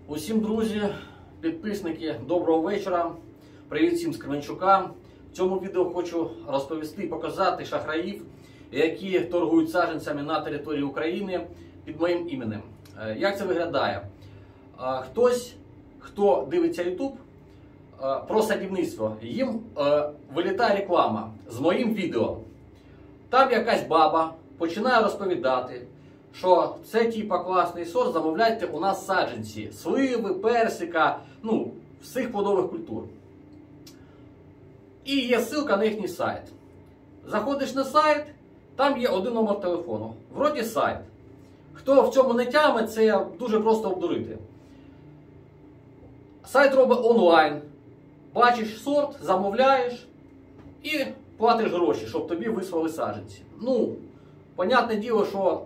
Усім, друзі, підписники, доброго вечора. Привіт всім з Кременчука. В цьому відео хочу розповісти і показати шахраїв, які торгують саджанцями на території України під моїм іменем. Як це виглядає? Хтось, хто дивиться YouTube про садівництво, їм вилітає реклама з моїм відео. Там якась баба починає розповідати, що це типа класний сорт, замовляйте у нас саджанці, сливи, персика, всіх плодових культур. І є ссылка на їхній сайт. Заходиш на сайт, там є один номер телефону. Вроді сайт. Хто в цьому не тяме, це дуже просто обдурити. Сайт робить онлайн. Бачиш сорт, замовляєш і платиш гроші, щоб тобі вислали саджанці. Понятне діло, що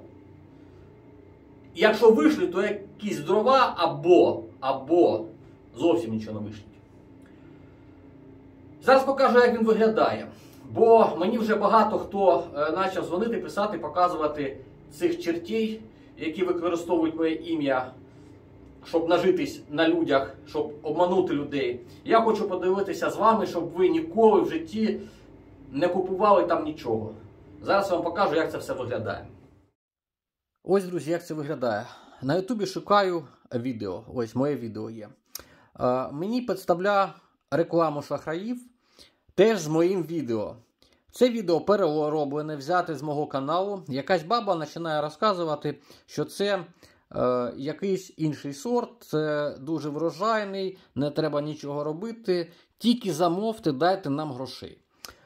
якщо вийшли, то якісь дрова або зовсім нічого не вийшло. Зараз покажу, як він виглядає. Бо мені вже багато хто почав дзвонити, писати, показувати цих чертей, які використовують моє ім'я, щоб нажитись на людях, щоб обманути людей. Я хочу подивитися з вами, щоб ви ніколи в житті не купували там нічого. Зараз я вам покажу, як це все виглядає. Ось, друзі, як це виглядає. На Ютубі шукаю відео. Ось моє відео є. Мені підставляє рекламу шахраїв теж з моїм відео. Це відео перероблене, взяте з мого каналу. Якась баба починає розказувати, що це якийсь інший сорт, це дуже врожайний, не треба нічого робити, тільки замовте, дайте нам грошей.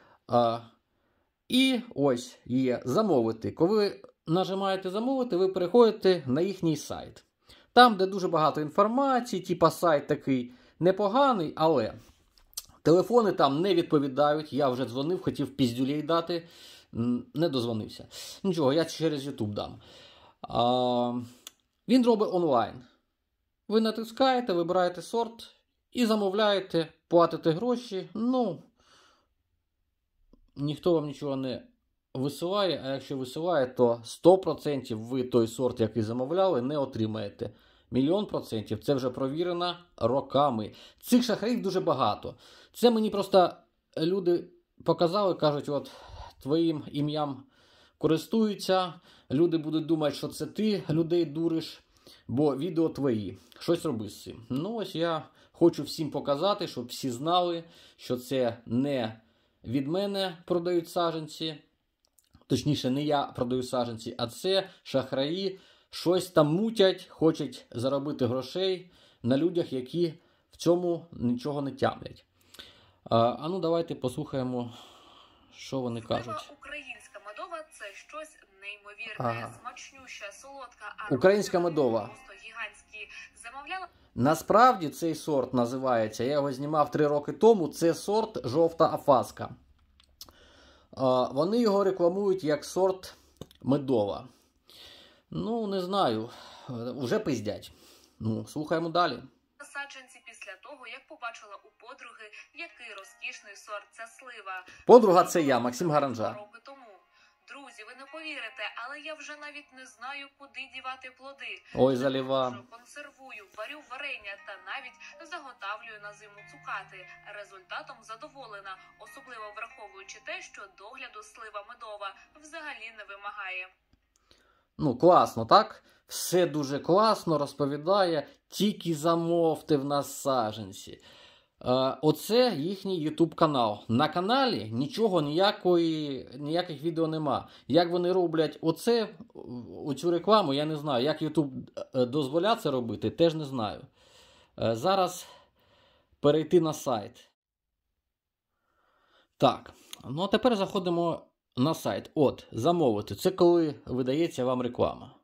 І ось є замовити. Коли нажимаєте замовити, ви переходите на їхній сайт. Там, де дуже багато інформації, типа сайт такий непоганий, але телефони там не відповідають. Я вже дзвонив, хотів піздюлей дати, не дозвонився. Нічого, я через YouTube дам. Він робить онлайн. Ви натискаєте, вибираєте сорт і замовляєте, платите гроші. Ніхто вам нічого не висилає, а якщо висилає, то 100% ви той сорт, який замовляли, не отримаєте. 1,000,000%. Це вже провірено роками. Цих шахраїв дуже багато. Це мені просто люди показали, кажуть, от твоїм ім'ям користуються, люди будуть думати, що це ти людей дуриш, бо відео твої. Щось роби з цим. Ось я хочу всім показати, щоб всі знали, що це не від мене продають саджанці. Точніше, не я продаю саджанці, а це шахраї щось там мутять, хочуть заробити грошей на людях, які в цьому нічого не тямлять. Давайте послухаємо, що вони кажуть. Українська медова – це щось неймовірне, смачнюща, солодка, а українська медова. Просто гігантські. Замовляла. Насправді цей сорт називається, я його знімав 3 роки тому, це сорт жовта афаска. Вони його рекламують як сорт медова. Не знаю, вже пиздять. Слухаємо далі. Саджанці після того, як побачила у подруги, який розкішний сорт ця слива. Подруга це я, Максим Гаранжа. Роки тому. Друзі, ви не повірите, але я вже навіть не знаю, куди дівати плоди. Ой, заліва. Консервую, варю варення та навіть заготавлюю на зиму цукати. Результатом задоволена, особливо враховуючи те, що догляду слива медова взагалі не вимагає. Класно, так? Все дуже класно розповідає, тільки замовте в нас саджанці. Оце їхній YouTube канал. На каналі нічого, ніяких відео нема. Як вони роблять оцю рекламу, я не знаю. Як YouTube дозволяє це робити, теж не знаю. Зараз перейти на сайт. Так, а тепер заходимо на сайт. Замовити. Це коли видається вам реклама.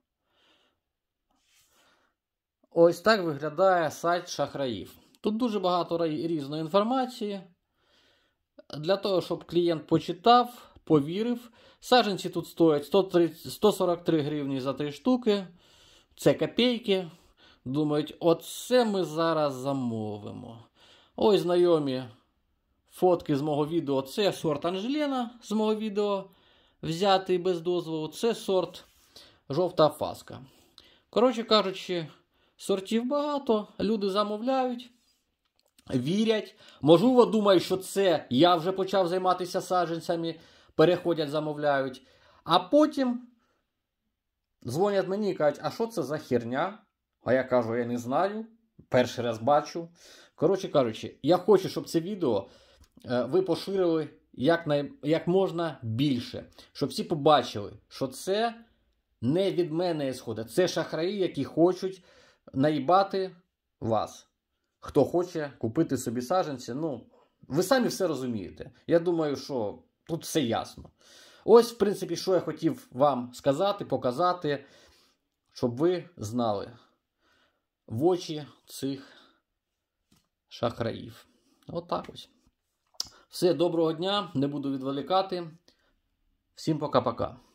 Ось так виглядає сайт шахраїв. Тут дуже багато різної інформації. Для того, щоб клієнт почитав, повірив. Саджанці тут стоять 143 гривні за 3 штуки. Це копійки. Думають, оце ми зараз замовимо. Ось знайомі фотки з мого відео. Це сорт Анжеліна з мого відео, взятий без дозволу. Це сорт жовта афаска. Коротше кажучи, Сортів багато, люди замовляють, вірять. Можливо, думають, що це я вже почав займатися саджанцями, переходять, замовляють. А потім дзвонять мені і кажуть, а що це за херня? А я кажу, я не знаю, перший раз бачу. Коротше кажучи, я хочу, щоб це відео ви поширили як можна більше. Щоб всі побачили, що це не від мене ісходить. Це шахраї, які хочуть наїбати вас. Хто хоче купити собі саджанці, ну, ви самі все розумієте. Я думаю, що тут все ясно. Ось, в принципі, що я хотів вам сказати, показати, щоб ви знали в очі цих шахраїв. Отак ось. Все, доброго дня, не буду відволікати. Всім пока-пока.